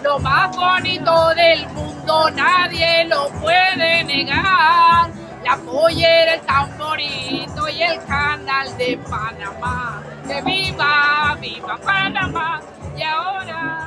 lo más bonito del mundo, nadie lo puede negar. La pollera, el tamborito y el canal de Panamá. ¡Que viva, viva Panamá! Y ahora...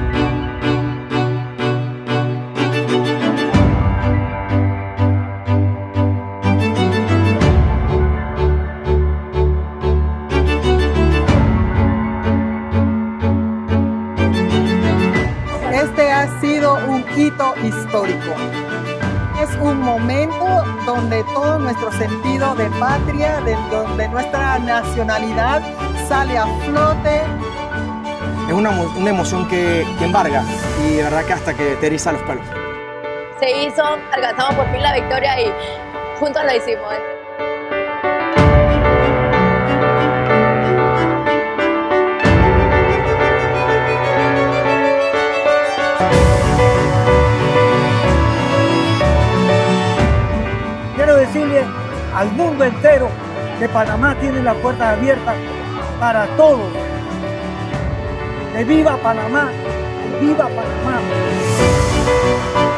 Este ha sido un hito histórico. Es un momento donde todo nuestro sentido de patria, donde nuestra nacionalidad sale a flote. Es una emoción que embarga y de verdad que hasta que te eriza los pelos. Se hizo, alcanzamos por fin la victoria y juntos lo hicimos. Quiero decirle al mundo entero que Panamá tiene las puertas abiertas para todos. ¡Que viva Panamá! ¡Que viva Panamá!